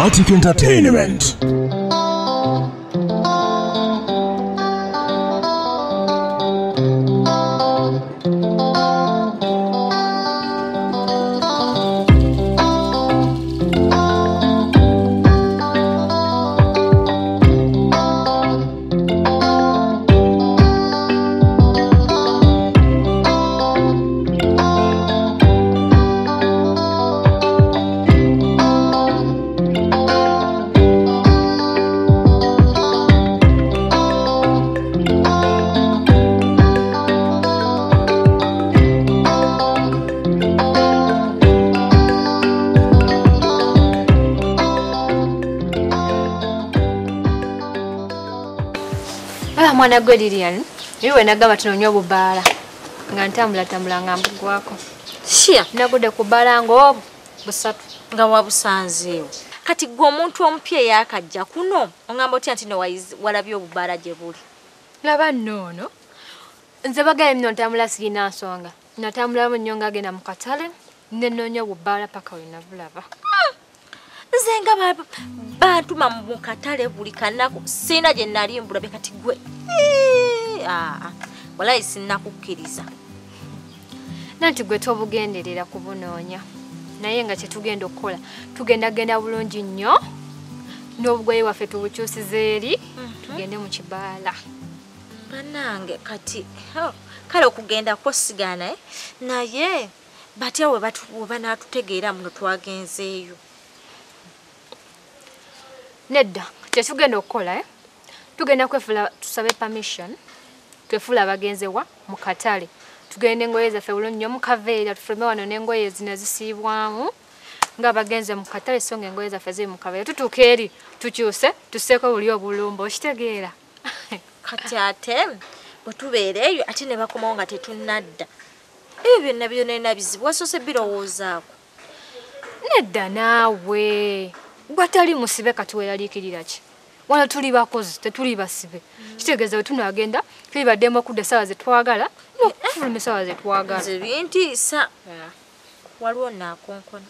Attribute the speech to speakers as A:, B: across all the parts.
A: Dramatic Entertainment.
B: Mwana gwe Lilian, iwe nagamba tunonywa bubala. Nga ntambula nga mbugwako.
C: Shia,
B: nagude kubala ngo busatu
C: nga wabusanzeewo. Kati gwe omuntu omupya yakajja kuno, ongamba otya nti no walabye obubala gye buli.
B: Laba nnono. Nze bagaye mno ntambula sirina nsonga. Natambula nnyo ngagenda mu katale, nnonywa bubala paka we nabulaba.
C: Nze nga bantuma mu katale buli kanaku sina gye nali mbulabe kati gwe. Walayi sinnakukkiriza.
B: Nanti gwe tobugenderera kubunoonya. Naye nga kyetugenda okukola tugenda bulungi nnyo n'obugoye waffe tubukyusize eri tugende mu kibaala.
C: Bannange kati kale okugenda kwosigaana naye batya we banaatutegeera muno twagenzeeyo.
B: Nedda kyetugenda okukola tugenda kwefula tusabe permission twefula abagenzewa mu katale tugende engoye zaffe bulungi nnyo mu kaveera tufulume wano n'engoye zino zisiibwamu nga abagenze mu katale so nga engoye zaffe ziri mu kaveera tutuuka eri tukyuse tuseeko buli obulumba okitegeera.
C: Kati ate bwe tubeera eyo ate ne bakomawo nga tetunnadda ebyo byonna bizibu wasoose birowoozaako.
B: Nedda naawe gwatali musibe kati weeraliikirira ki wano tuli bakozi tetuli basibe kitegeeza we tunagenda tuli baddemu okudda essaawa ze twagala n'okufuluma essaawa ze twagala.
C: Nze bintiisa waliwo naakonkona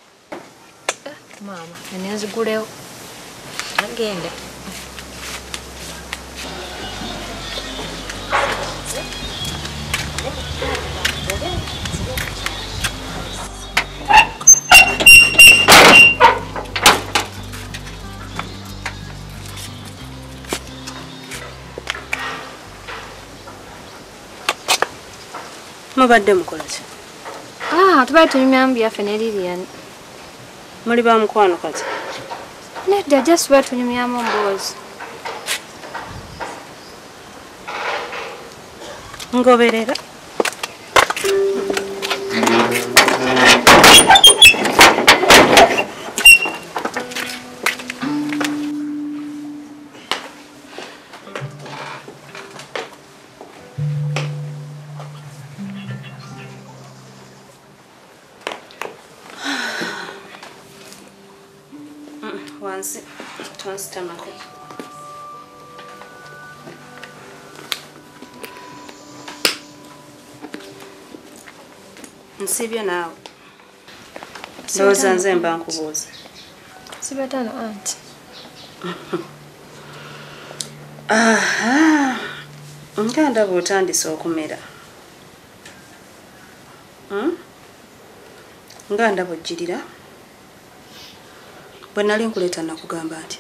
B: maama nenenzigulewo
C: agenda.
D: Mubadde mukola ki?
B: Tubaye tunyumya byaffe ne Lilian.
D: Muli ba mukwano kati?
B: Nedda just tubaye tunyumyamu mboozi.
D: Ngoberera. Stomach. Nsibye naawe. Ndowooza nze mba nkubuuza.
B: Sibatano anti.
D: Nga ndaba otandise okumera. Nga ndaba ojjirira. Bwe nali nkuleeta nakugamba nti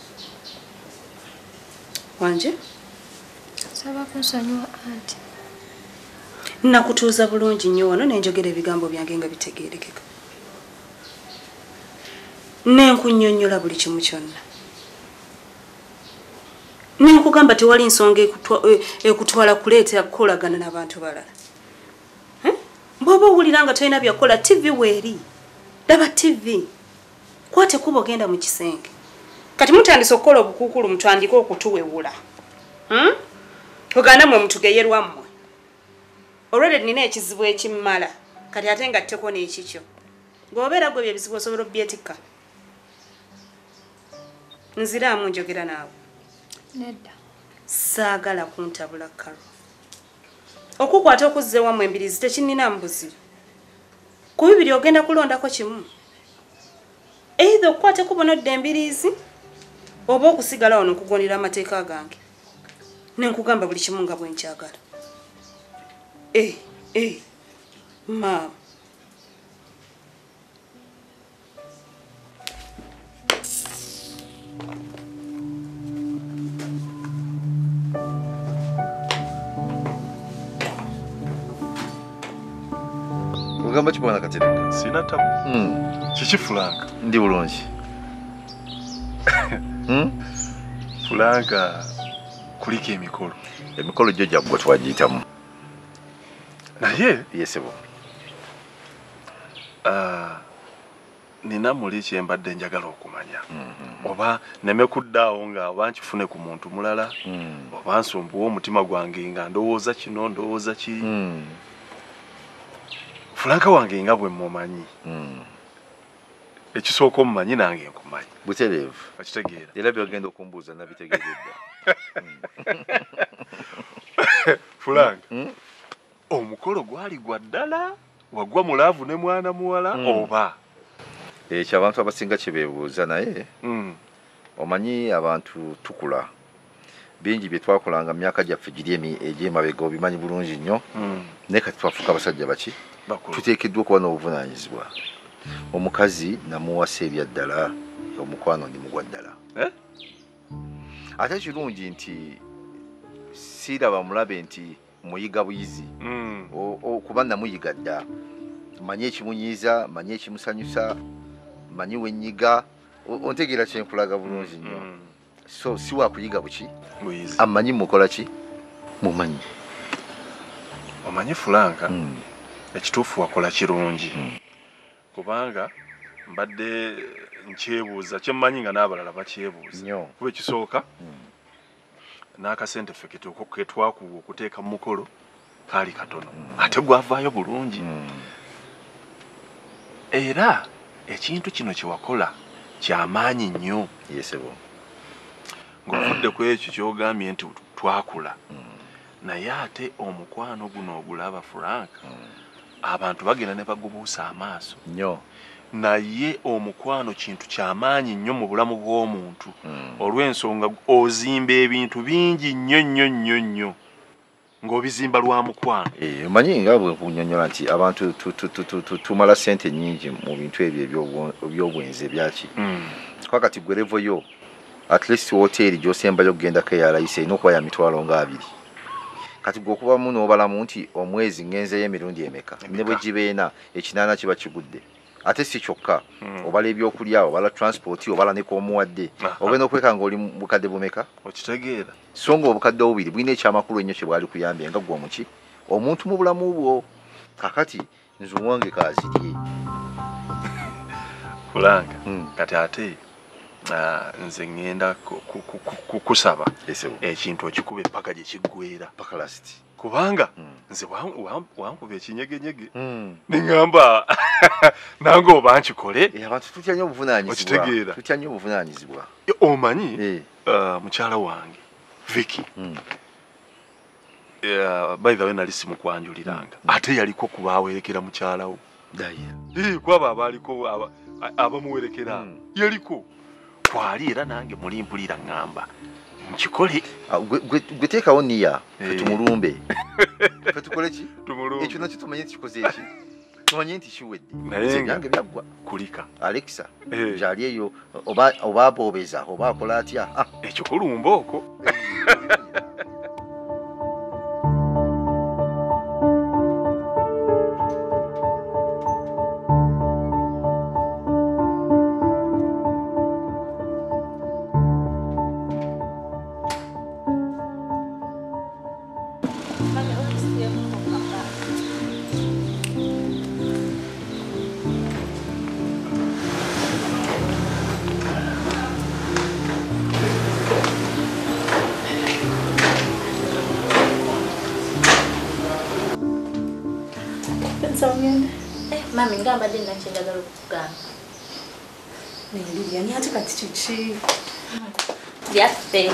D: wanje
B: saba kunsonyiwa anti.
D: Nakutuuza bulungi nnyo wano nenjogera ebigambo byange nga bitegeerekeka. Nenkunnyonnyola buli kimu kyonna. Nenkugamba tewali nsonga ekutwala kuleeta kukolagana n'abantu balala. Bw'oba owulira nga tolina byakola TV weeri. Daba TV. Kwate kuba ogenda mu kisenge. Kati mutandise okukola obukuukulu mutandike okutuwewula. Oganda mwe mutugeyerwa mmwe. Already nina ekizibu ekimmala. Kati ate ngatteko n'ekikyo. Ng'obeera gwe byebizibu osobola obyetikka. Nziraamu njogera naawe.
B: Nedda.
D: Saagala kuntabula kalo. Okukwata okuzze wamu embirizi tekinnina mbuzi. Ku bibiri ogenda kulondako kimu. either okukwate kubonodde embiriizi oba okusigala wano okugondera amateeka gange nenkugamba buli kimu nga bwenkyagala. Maama
A: Ogamba ki bwana Katereka?
E: Sina tabu. Kiki Fulanka?
A: Ndi bulungi.
E: Fulanka kuliko emikolo.
A: Emikolo gyo gyaggwa twagiyitamu.
E: Naye
A: yesebo.
E: Nina muli kyembadde njagala okumanya. Oba neme kuddaawo nga oba nkifune ku muntu mulala. Oba nsumbuwa omutima gwange nga ndowooza kino ndowooza ki. Fulanka wange nga bwe mumanyi. Ekisooka omumanyi nange nkumanyi.
A: Butereevu.
E: Okitegeera.
A: Era byogenda okumbuuza nabitegeeredda.
E: Fulanka. Omukolo gwali gwa ddala wagwa mulaavu ne mwana muwala oba?
A: Ekyo abantu abasinga kye beebuuza naye omanyi abantu tukula. Bingi bye twakolanga mu myaka gyaffe giri egy'emabega obimanyi bulungi nnyo. Naye kati twafuuka abasajja baki? Tuteekeddwa okuba n'obuvunaanyizibwa. Omukazi namuwasa ebyaddala, omukwano ndimugwa ddala. Ate kirungi nti siiraba mulabe nti muyiga buyizi. Kuba namuyiga dda. Manyi ekimunyiiza, manyi ekimusanyusa, manyi wenyiga. Ontegeera kyenkulaga bulungi nnyo. So si wa kuyiga buki?
E: Buyizi.
A: Amanyi mukola ki? Mumanyi.
E: Omanyi Fulanka, ekituufu wakola kirungi. Kubanga mbadde nkyebuuza kyemmanyi nga n'abalala bakyebuuza. Kuba ekisooka n'akasente ffe ke twakuwa okuteeka mu mukolo kaali katono. Ate gwavaayo bulungi. Era ekintu kino kye wakola kyamaanyi nnyo.
A: Yesebo.
E: Ng'ovudde ku ekyo ky'ogambye nti twakula. Naye ate omukwano guno ogulaba Fulanka, abantu bagenda ne bagubuusa amaaso.
A: Nnyo.
E: Naye omukwano kintu kyamaanyi nnyo mu bulamu bw'omuntu. Olw'ensonga ozimba ebintu bingi nnyo nnyo nnyo nnyo ng'obizimba lwa mukwano.
A: Omanyi nga bwe nkunyonnyola nti abantu tumala ssente nnyingi mu bintu ebyo eby'obwenzi ebyaki. Kakati gwe levo yo at least hoteri gy'osembayo okugendako ey'alayisa erina okuba ya mitwalo nga 2. Kati gwe okubamu n'obalamu nti omwezi ngenzeyo emirundi emeka. Ne bwe gibeena ekinaana kiba kigudde. Ate si kyokka. Obala ebyokulya, obala transport, obala ne k'omuwadde. Ogenda okwekanga oli bukadde bumeka?
E: Okitegeera.
A: So nga obukadde obubiri bulina ekyamakulu ennyo kye bwali kuyambye nga gwe omuki? Omuntu mu bulamu bwo. Kakati nze wange kaazirye.
E: Fulanka, kati ate nze ngenda kusaba ekintu okikuba epaka gye kiggweera.
A: Pakalasiti.
E: Kubanga nze wankuba ekinyegenyege neŋŋamba nange oba nkikole.
A: Abantu tutya nnyo obuvunaanyizibwa.
E: Okitegeera.
A: Tutya nnyo obuvunaanyizibwa.
E: Omanyi mukyala wange Vicky, by the way nali simukwanjuliranga ate yaliko kuba awerekera mukyala wo. Kwaba abaliko abamuwerekera yaliko kwali era nange muli mpulira ngamba nkikole.
A: Gwe teekawo niya fe tumulumbe. Fe tukole ki?
E: Tumulumbe.
A: Ekyo nakyo tumanye kikoze eki. Tumanye nti kiwedde.
E: Naye
A: nange byaggwa.
E: Kulika.
A: Alexa. Jali eyo oba aboobeza oba akola atya.
E: Ekyo kulumba okwo.
C: Mami ngamba ndi nakyendagala okukugamba.
D: Lilian ate kati kiki?
C: Byaffe.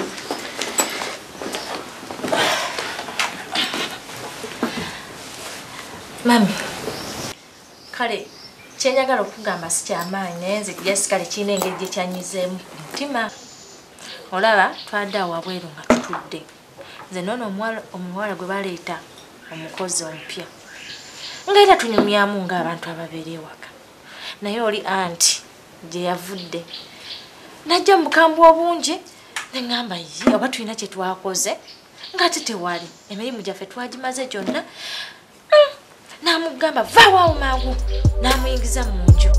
C: Mami, kale kyenjagala okugamba si kyamaanyi naye nze jasikale kirina engeri gye kyanyizeemu ku mutima. Olaba twadde awo wabweru nga tutudde. Nze noono omuwala gwe baleeta omukozi omupya. Nga era tunyumyamu ng'abantu ababeera ewaka. Naye oli anti gye yavudde. Najja mu bukambwe obungi ne ŋŋamba ye oba tulina kye twakoze ng'ate tewali. Emirimu gyaffe twagimaze gyonna. N'amugamba vaawo mangu n'amuyingiza mu nju.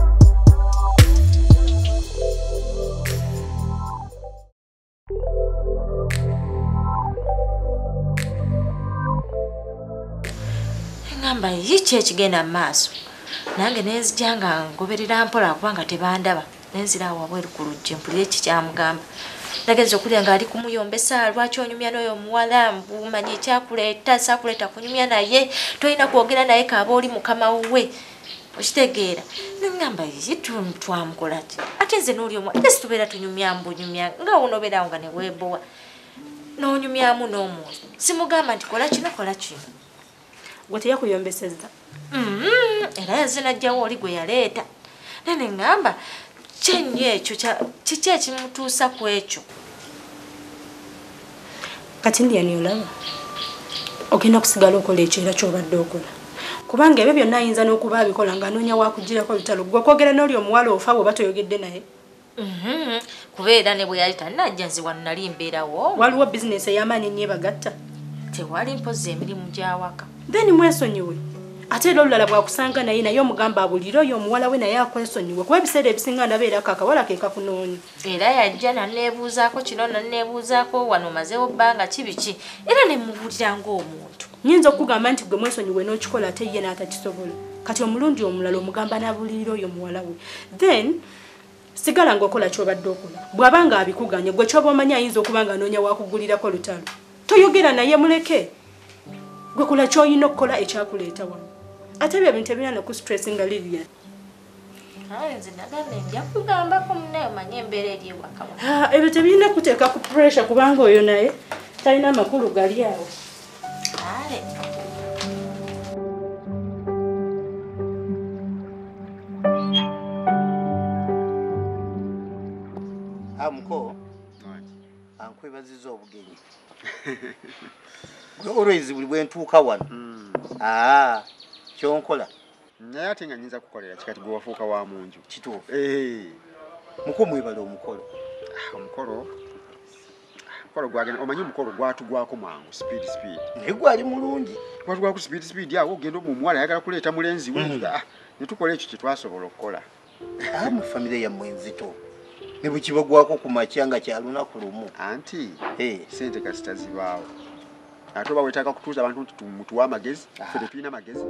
C: Ngamba yiki ekigenda mu maaso. Nange nenzija nga ngoberera mpola kubanga tebandaba. Nenzira awo wabweru ku luggi mpulire ekikyamugamba. Nagenza okulya ng'ali kumuyombesa lwaki onyumya n'oyo omuwala mbumanyi ekyakuleeta saakuleeta kunyumya naye tolina kwogera naye kaaba oli mukama we. Okitegeera. Nengamba ye twamukola ki? Ate nze n'oli omwa ate situbeera tunyumya mbunyumya nga wonobeerawo nga ne weebowa. N'onyumyamu n'omuntu. Simugamba nti kola kino kola kino.
D: Gwe teyakuyombesezza.
C: Era yanze najjawo oli gwe yaleeta. Nene ngamba kyenyo ekyo kiki ekimutuusa ku ekyo.
D: Kati ndiyani olaba ogenda kusigala okola ekyo era ky'obadde okola. Kubanga ebyo byonna ayinza n'okuba abikola ng'anoonya wakugirako lutalo. Gwe kwogera n'oli omuwala ofa bw'oba toyogedde naye.
C: Kubeera ne bwe yali tannajja nze wano nali mbeerawo.
D: Waliwo bizinesi ey'amaanyi ennyo ebagatta.
C: Tewali mpozi emirimu gy'awaka.
D: Then mwesonyiwe. Ate era olulala bwakusanga naye omugamba abulire oyo omuwala we naye akwesonyiwe kuba ebiseera ebisinga ndabeerako akawala ke kakunoonya.
C: Era yajja nanneebuuzaako kino nanneebuuzaako wano mazeewo bbanga kibiki era ne mmubuulira ng'omuntu.
D: Nnyinza okugamba nti gwe mwesonyiwe n'okikola ate ye n'atakisobola. Kati omulundi omulala omugamba n'abulirira oyo omuwala we. Then sigala ng'okola ky'obadde okola. Bw'abanga abikuganye gwe ky'oba omanyi ayinza okuba nga anoonya wakugulirako lutalo. Toyogera naye muleke. Gwe kola ky'olina okukola ekyakuleeta wano. Ate ebyo ebintu ebirina nokustressing Lilian.
C: Nze nagamba nja kugambako munne omanye embeera eri ewaka.
D: Ebyo tebirina kuteeka ku pressure kubanga oyo naye talina amakulu gali awo.
C: Kale.
F: Amuko ankwebaziza obugenyi. Always buli bwe ntuuka wano. Kyonkola.
G: Naye ate nga nnyinza kukolera kikati gwe wafuuka wa mu nju.
F: Kituufu.
G: Muko
F: mwebale omukolo.
G: Omukolo gwagenda omanyi omukolo gwatugwako mangu speed.
F: Naye gwali mulungi.
G: Gwatugwako speed awo ogenda omuwala ayagala kuleeta mulenzi we. Ne tukola ekyo kye twasobola okukola.
F: Mu famire yammwe enzito. Ne bwe kibagwako ku makya nga kyalunaku lumu.
G: Anti sente kasita zibaawo. Ate oba wetaaga kutuuza abantu nti mutuwa amagezi ffe tetulina amagezi.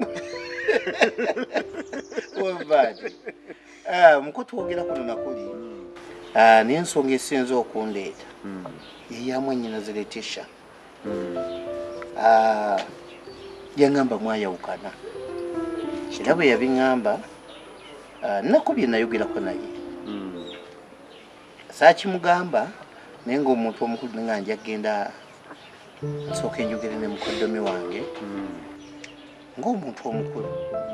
F: Muko twogera kuno nakuli n'ensonga esinza okundeeta yeyamu ennyinaze Letitia. Yangamba mwayawukana era bwe yabiŋŋamba nnaku bye nayogerako naye saakimugamba naye ng'omuntu omukulu nga nja genda nsooka enjogere ne mukoddomi wange ng'omuntu omukulu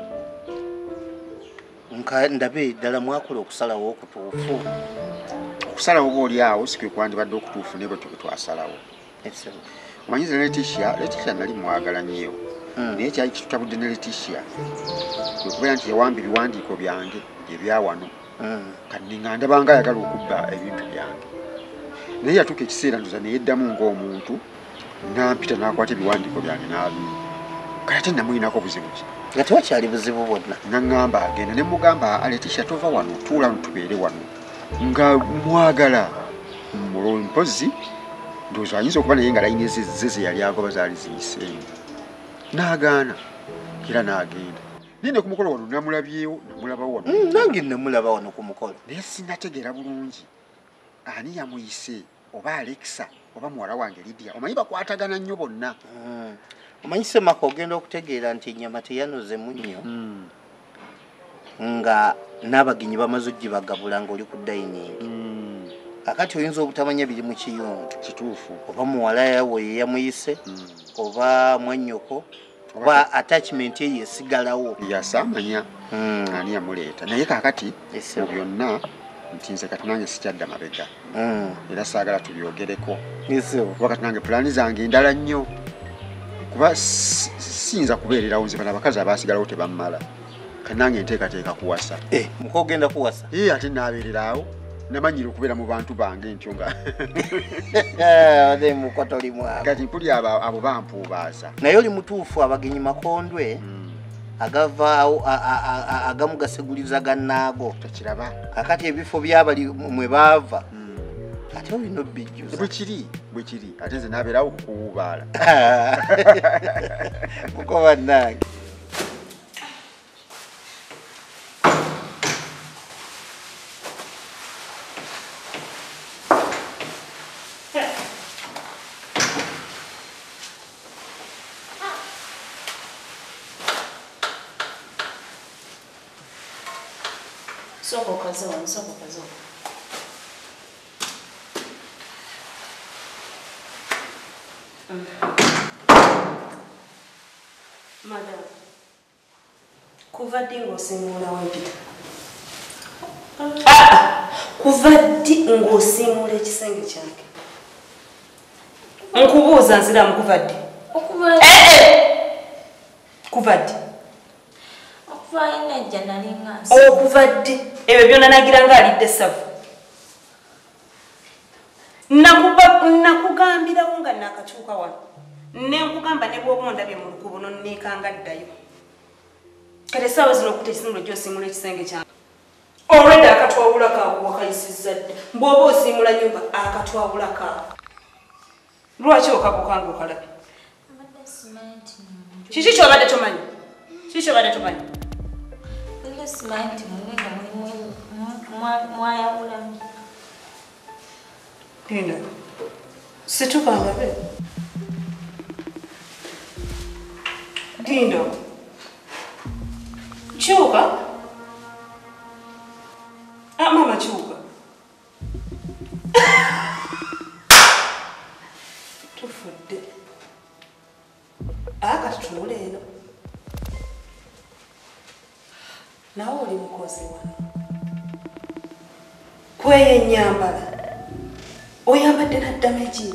F: ndabe ddala mwakola okusalawo okutuufu.
G: Okusalawo oba oli awo si kwe kwandibadde okutuufu naye bwe twasalawo. Omanyiza Letitia nali mwagala nnyo naye kyali kitutabudde ne Letitia kwe kubeera nti yawamba ebiwandiiko byange ebya wano kati nga ndabanga ayagala okubba ebintu byange naye yatuuka ekiseera ndoza ne yeddamu ng'omuntu nampita n'akwata ebiwandiiko byange n'abimpa kale ate namuyinako buzibu ki
F: nga tewakyali buzibu bwonna.
G: Naŋŋamba agenda ne mugamba Letitia tova wano tuula tubeere wano nga mwagala mpozi ndowooza ayinza okuba naye nga layini ze yali agoba zaali ziyiseemu n'agaana era n'agenda naye ne ku mukolo wano namulabyewo namulabawo wano.
F: Nange namulaba wano ku mukolo
G: naye sinnategeera bulungi ani yamuyise oba Alexa oba muwala wange Lydia. Omanyi bakwatagana nnyo bonna.
F: Omanyi Semaka ogenda okutegeera nti ennyama teyanozemu nnyo nga n'abagenyi bamaze oggibagabula ng'oli ku dayiningi. Kakati oyinza obutamanya biri mu kiyungu.
G: Kituufu.
F: Oba muwala we yamuyise oba mwannyoko ba attachment ye yesigalawo
G: yasamanya ani yamuleeta naye kakati mu byonna ntinze kati nange sikyadda mabega era saagala tubyogereko wakati nange pulaani zange endala nnyo kuba siyinza kubeererawo nze bano abakazi abaasigalawo tebammala kati nange nteekateeka kuwasa
F: muko ogenda kuwasa
G: ate naabeererawo namanyire okubeera mu bantu bange ntyo nga kati mpuli abo bampuubaaza
F: naye oli mutuufu abagenyi makondwe agavaawo agamu gaseguliza gannaago
G: tokiraba
F: kakati ebifo byabali mwe baava ate olina obbijjuza
G: bwe kiri ate nze naabeerawo okukuwuubaala
F: muko bannange
D: Soko kazo. Madam. Kuva ddi ng'osiimuula wempita? Kuva ddi ng'osiimuula ekisenge kyange? Nkubuuza nziramu kuva ddi? Kuva ddi? Okuva ddi? Ebyo byonna nagira ng'aliddeessavu. Nakugambirawo nga nakakyuka wano. Nenkugamba ne bw'oba ondabye mu lukubo nonneekanga ddayo. Kati essaawa zino okutekisimula gy'osiimula ekisenge kyange. Already akatwawula kaawe wakayisizza dda. Bw'oba osiimula nnyumba akatwawula kaawe. Lwaki okakukanga okalabye? Kiki ky'obadde tomanyi? Dino, situka ngabe. Dino. Chuka? Mama chuka. Tufudde. Akatutule eno. Nawe oli mukozi wano. Kweye nyambala. Oyambadde naddamu eki.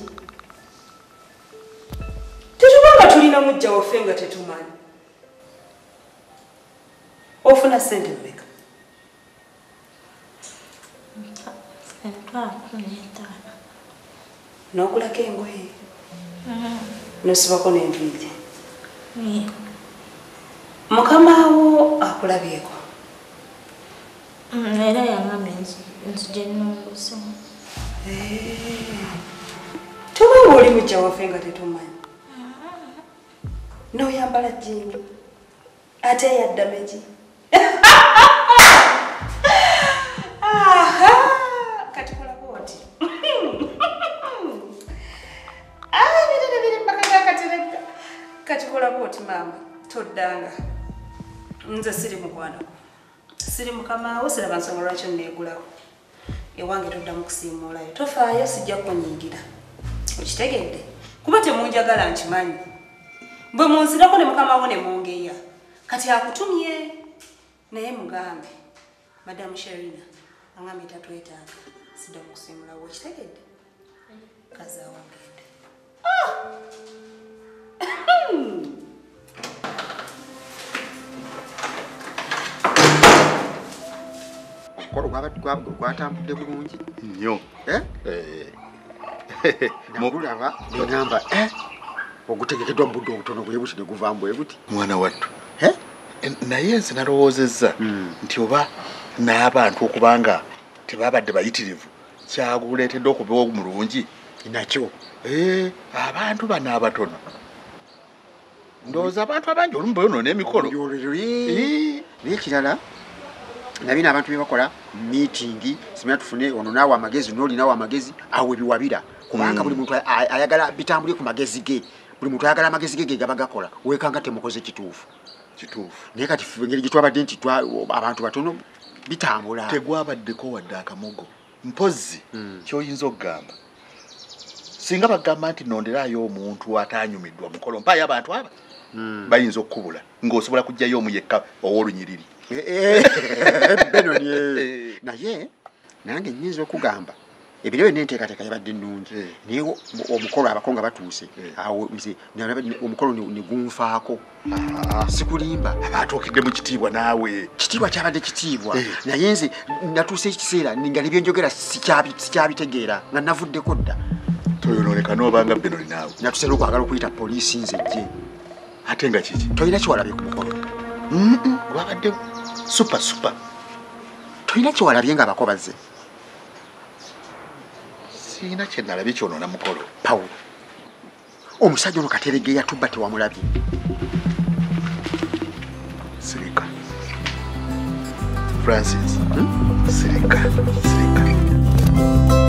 D: Tetubanga tulina mujja waffe nga tetumanyi. Ofuna ssente mmeka? N'okulako engoye? N'osibako n'enviiri? Mukama wo akulabyeko?
C: Era yangambye nzije nnongose.
D: Tubanga oli mujja waffe nga tetumanyi. N'oyambala jjiini ate yaddamu eki. Kati kolako oti. Biri mbaka katereka. Kati kolako oti maama toddanga. Nze siri mukwano. Siri mukamaawo siraba nsonga lwaki nneegulawo. Ewange toddamu kusiimuulayo. Tofaayo sijja kunnyingira. Okitegedde? Kuba temunjagala nkimanyi. Bwe munzirako ne mukamaawo ne mungeya. Kati akutumye naye mugambe. Madamu Sherina angambye tatwetaaga. Siddamu kusiimuulawo. Okitegedde? Kazaawo ngende.
G: Omukolo gwatambudde bulungi
A: nnyo.
G: Nagulaba neŋŋamba ogutegekeddwa mu budde obutono bwe buti ne guvaamu bwe buti.
A: Mwana wattu naye nze nalowoozezza nti oba n'abantu okubanga tebabadde bayitirivu kyaguleetedde okuba omulungi
G: nakyo.
A: Abantu bano abatono ndowooza abantu abangi olumu bayonoona emikolo.
G: Naye kirala nabina abantu bebakola meeting simya tufune ono naawe amagezi n'olinawo amagezi awe biwabira kubanga buli muntu ayagala bitambule ku magezi ge. Buli muntu ayagala amagezi ge gaba gakola weekanga temukoze kituufu. Naye kati engeri gye twabadde nti abantu batono bitambula.
A: Tegwabaddeko wadde akamogo mpozi kyoyinza okugamba singa bagamba nti nonderaayo omuntu ataanyumiddwa mukolo mpaayo abantu aba
H: bayinza okukubula ng'osobola kujjayo omu yekka ow'olunyiriri
G: Benoni naye nange nnyinza okugamba ebiro byonna enteekateeka yabadde nnungi naye omukolo abako nga batuuse awo nze omukolo ne gunfaako sikulimba
H: atuukidde mu kitiibwa naawe
G: kitiibwa kyabadde kitiibwa naye nze natuuse ekiseera nga nebyenjogera sikyabitegeera nga navuddeko dda
H: toyonooneka n'obanga Benoni naawe
G: natuse n'okwagala okuyita poliisi nze jje
H: ate nga kiki
G: tolina kiwalabye ku mukolo
H: gwabadde super
G: tolina kiwalabye nga abako bazze
H: siina kye nalabye kyonoona mukolo
G: Pawulo omusajja ono Kateregga yatubba tewamulabye
H: sirika Francis sirika